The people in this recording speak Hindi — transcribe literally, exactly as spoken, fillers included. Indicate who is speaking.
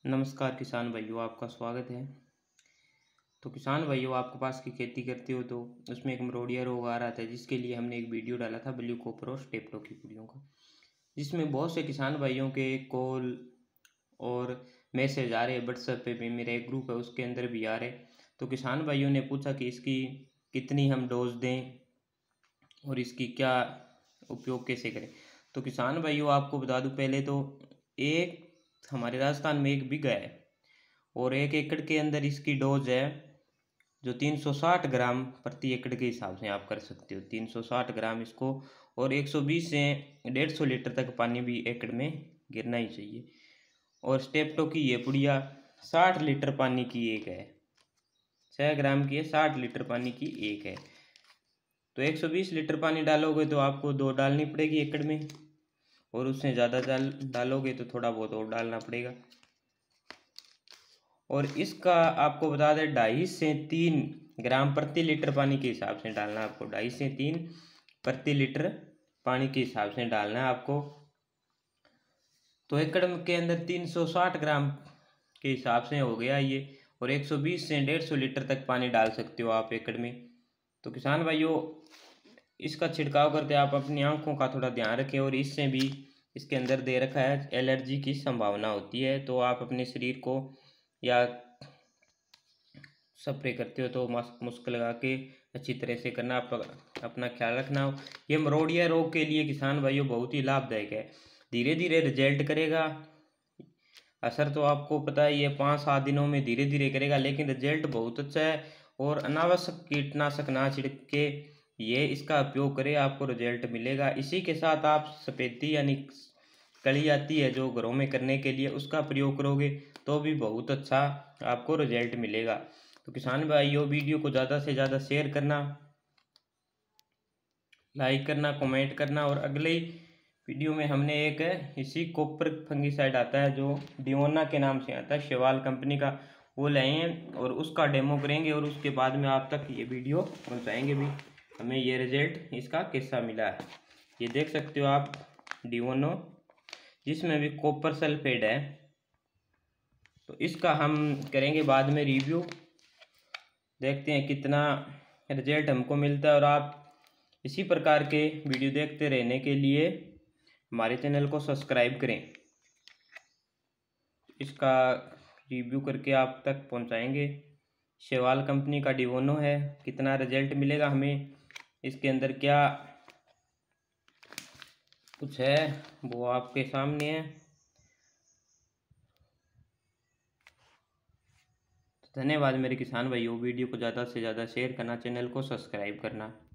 Speaker 1: नमस्कार किसान भाइयों, आपका स्वागत है। तो किसान भाइयों, आपके पास की खेती करते हो तो उसमें एक मरोड़िया रोग आ रहा था, जिसके लिए हमने एक वीडियो डाला था ब्लू कॉपर और स्टेप्टो की पुड़ियों का, जिसमें बहुत से किसान भाइयों के कॉल और मैसेज आ रहे हैं। व्हाट्सएप पे भी मेरा एक ग्रुप है, उसके अंदर भी आ रहे। तो किसान भाइयों ने पूछा कि इसकी कितनी हम डोज दें और इसकी क्या उपयोग कैसे करें। तो किसान भाइयों, आपको बता दूं, पहले तो एक हमारे राजस्थान में एक बीघा है और एक एकड़ के अंदर इसकी डोज है जो तीन सौ साठ ग्राम प्रति एकड़ के हिसाब से आप कर सकते हो। तीन सौ साठ ग्राम इसको, और एक सौ बीस से डेढ़ सौ लीटर तक पानी भी एकड़ में गिरना ही चाहिए। और स्टेप्टो की ये पुड़िया साठ लीटर पानी की एक है, छः ग्राम की है, साठ लीटर पानी की एक है। तो एक सौ बीस लीटर पानी डालोगे तो आपको दो डालनी पड़ेगी एकड़ में, और उससे ज़्यादा डाल डालोगे तो थोड़ा बहुत और डालना पड़ेगा। और इसका आपको बता दें, ढाई से तीन ग्राम प्रति लीटर पानी के हिसाब से डालना है आपको। ढाई से तीन प्रति लीटर पानी के हिसाब से डालना है आपको। तो एकड़ के अंदर तीन सौ साठ ग्राम के हिसाब से हो गया ये, और एक सौ बीस से डेढ़ सौ लीटर तक पानी डाल सकते हो आप एकड़ में। तो किसान भाइयों, इसका छिड़काव करते आप अपनी आंखों का थोड़ा ध्यान रखें, और इससे भी इसके अंदर दे रखा है एलर्जी की संभावना होती है। तो आप अपने शरीर को या स्प्रे करते हो तो मास्क मुस्क लगा के अच्छी तरह से करना, आप अपना ख्याल रखना। ये मरोड़िया रोग के लिए किसान भाइयों बहुत ही लाभदायक है, धीरे धीरे रिजल्ट करेगा। असर तो आपको पता ही है, पाँच सात दिनों में धीरे धीरे करेगा, लेकिन रिजल्ट बहुत अच्छा है। और अनावश्यक कीटनाशक ना छिड़क के ये इसका उपयोग करें, आपको रिजल्ट मिलेगा। इसी के साथ आप सफेदी यानी कली आती है जो घरों में करने के लिए, उसका प्रयोग करोगे तो भी बहुत अच्छा आपको रिजल्ट मिलेगा। तो किसान भाइयों, वीडियो को ज़्यादा से ज़्यादा शेयर करना, लाइक करना, कमेंट करना। और अगले वीडियो में हमने एक इसी कॉपर फंगीसाइड आता है जो डिओना के नाम से आता है, शेवाल कंपनी का, वो लाए हैं और उसका डेमो करेंगे, और उसके बाद में आप तक ये वीडियो पहुंचाएंगे भी हमें ये रिजल्ट इसका कैसा मिला है। ये देख सकते हो आप, डिओनो, जिसमें भी कॉपर सल्फेट है। तो इसका हम करेंगे बाद में रिव्यू, देखते हैं कितना रिजल्ट हमको मिलता है। और आप इसी प्रकार के वीडियो देखते रहने के लिए हमारे चैनल को सब्सक्राइब करें। इसका रिव्यू करके आप तक पहुंचाएंगे। शेवाल कंपनी का डिओनो है, कितना रिजल्ट मिलेगा हमें, इसके अंदर क्या कुछ है वो आपके सामने है। धन्यवाद मेरे किसान भाइयों, वीडियो को ज़्यादा से ज़्यादा शेयर करना, चैनल को सब्सक्राइब करना।